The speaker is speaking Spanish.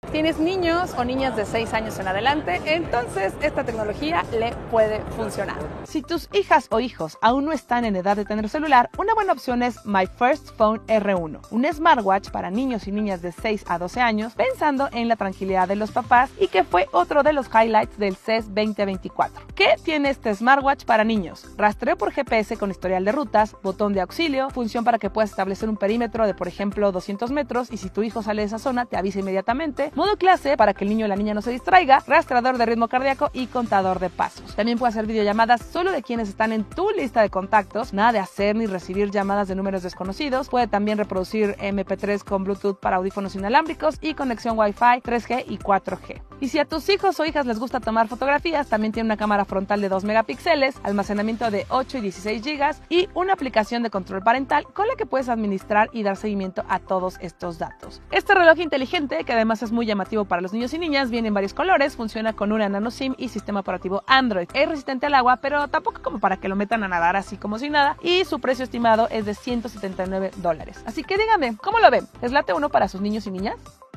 Tienes niños o niñas de 6 años en adelante, entonces esta tecnología le puede funcionar. Si tus hijas o hijos aún no están en edad de tener celular, una buena opción es My First Phone R1, un smartwatch para niños y niñas de 6 a 12 años, pensando en la tranquilidad de los papás y que fue otro de los highlights del CES 2024. ¿Qué tiene este smartwatch para niños? Rastreo por GPS con historial de rutas, botón de auxilio, función para que puedas establecer un perímetro de, por ejemplo, 200 metros y si tu hijo sale de esa zona te avisa inmediatamente, modo clase para que el niño o la niña no se distraiga, rastreador de ritmo cardíaco y contador de pasos. También puede hacer videollamadas solo de quienes están en tu lista de contactos, nada de hacer ni recibir llamadas de números desconocidos. Puede también reproducir MP3 con Bluetooth para audífonos inalámbricos y conexión Wi-Fi 3G y 4G. Y si a tus hijos o hijas les gusta tomar fotografías, también tiene una cámara frontal de 2 megapíxeles, almacenamiento de 8 y 16 GB y una aplicación de control parental con la que puedes administrar y dar seguimiento a todos estos datos. Este reloj inteligente, que además es muy llamativo para los niños y niñas, viene en varios colores, funciona con una nano SIM y sistema operativo Android. Es resistente al agua, pero tampoco como para que lo metan a nadar así como si nada, y su precio estimado es de $179. Así que díganme, ¿cómo lo ven? ¿Les late uno para sus niños y niñas?